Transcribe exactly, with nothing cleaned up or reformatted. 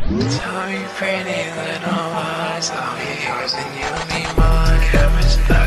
Tell me pretty little lies, I'll be yours and you'll be mine. How much